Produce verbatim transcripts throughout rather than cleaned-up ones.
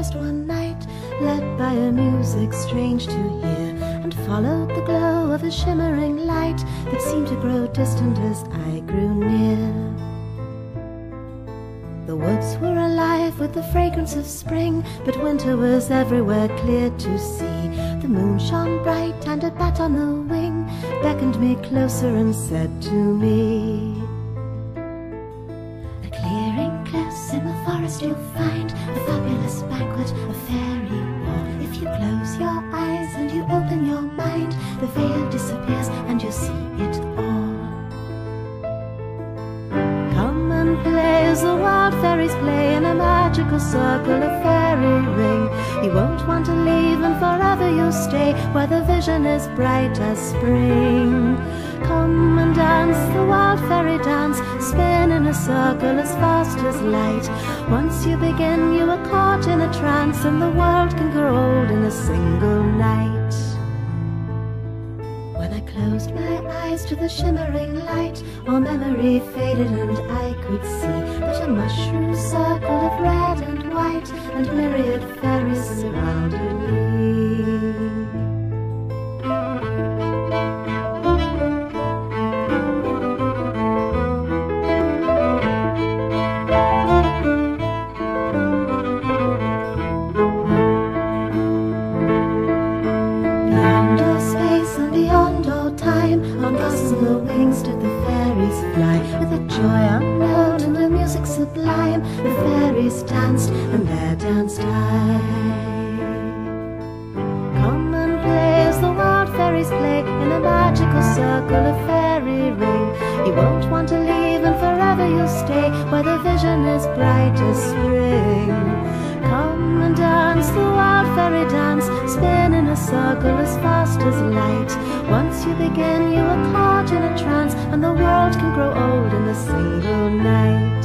forest one night, led by a music strange to hear, and followed the glow of a shimmering light that seemed to grow distant as I grew near. The woods were alive with the fragrance of spring, but winter was everywhere clear to see. The moon shone bright and a bat on the wing beckoned me closer and said to me, "A clearing close in the forest you'll find a fabulous banquet, a fairy ball. If you close your eyes and you open your mind, the veil disappears and you'll see it all. Come and play as the wild fairies play in a magical circle, a fairy ring. You won't want to leave and forever you'll stay where the vision is bright as spring. Come and dance the wild fairy dance, spin in a circle as fast as light. Once you begin you are caught in a trance, and the world can grow old in a single night." When I closed my eyes to the shimmering light, all memory faded and I could see but a mushroom circle of red and white, and myriad fairies surrounded me. On gossamer wings did the fairies fly, with a joy unknown and a music sublime. The fairies danced, and there danced I. Come and play as the wild fairies play in a magical circle, a fairy ring. You won't want to leave and forever you'll stay where the vision is bright as spring. Come and dance the wild fairy dance, spin in a circle as fast as light. Once you begin you are caught in a trance, and the world can grow old in a single night.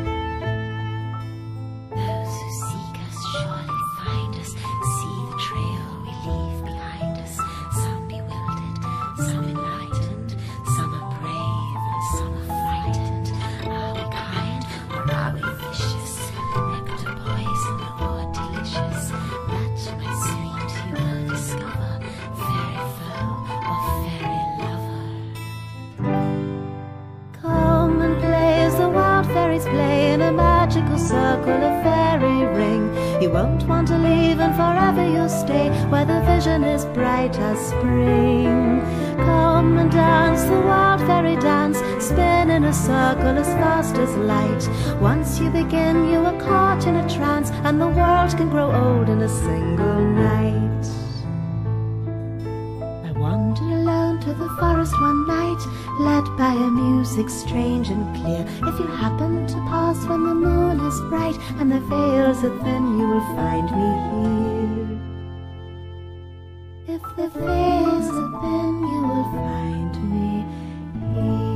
Those who seek us surely find us, see the trail we leave behind us. Some bewildered, some enlightened, some are brave and some are frightened. Are we kind or are we vicious? Nectar poison or delicious? That, my sweet, you will discover. Fairy foe or fairy lover. Come and play as the wild fairies play in a magical circle, a fairy ring. You won't want to leave and forever you'll stay where the vision is bright as spring. Come and dance the wild fairy dance, spin in a circle as fast as light. Once you begin you are caught in a trance, and the world can grow old in a single night. I wandered alone to the forest one night, led by a music strange and clear. If you happen to pass when the moon is bright and the veils are thin, you will find me here. If the veils are thin, you will find me here.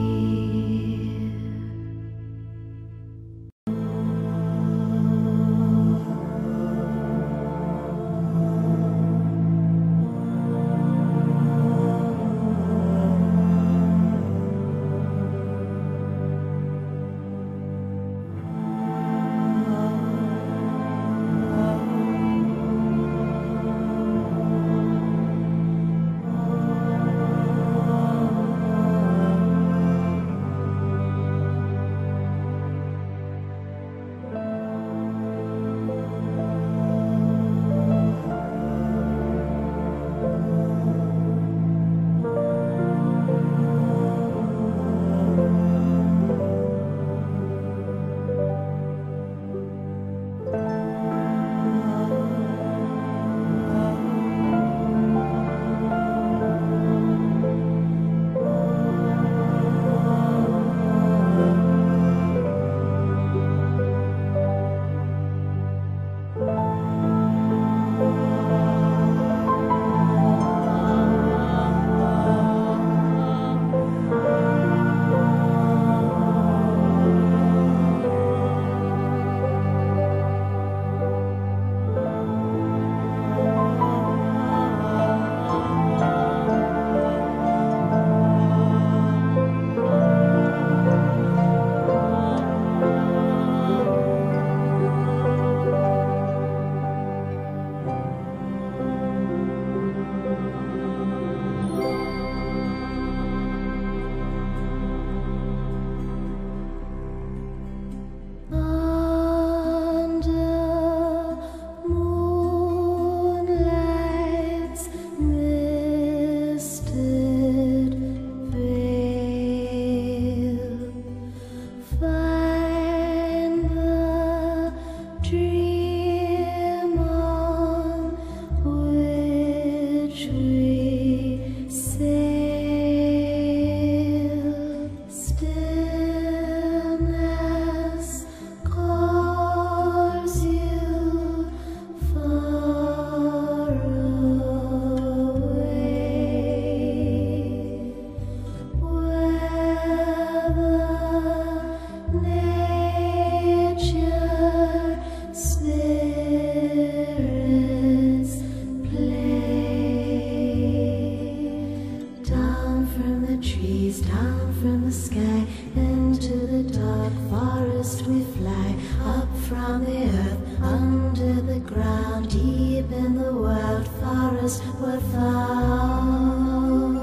we fly, up from the earth, under the ground, deep in the wild forest we're found.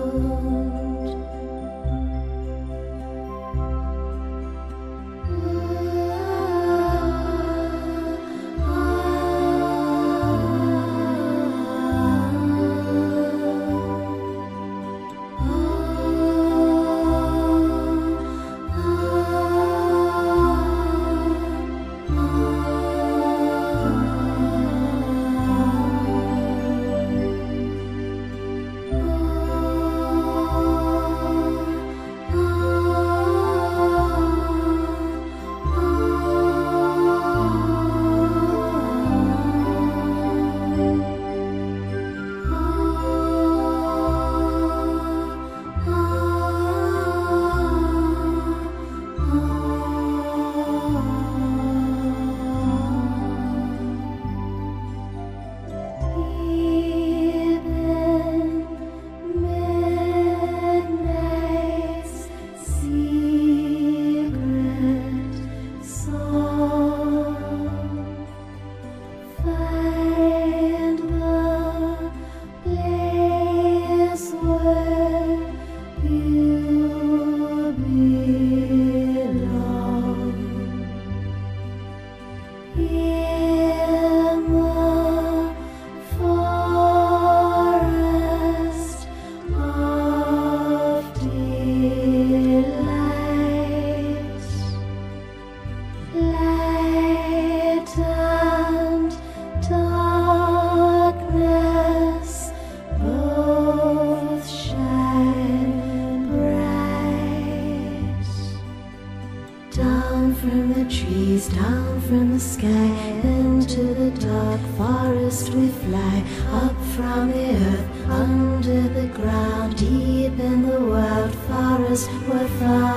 From the trees, down from the sky, into the dark forest we fly, up from the earth, under the ground, deep in the wild forest we're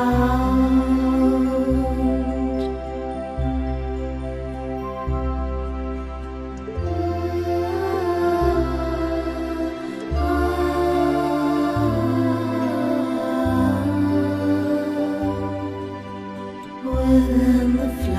found. Within the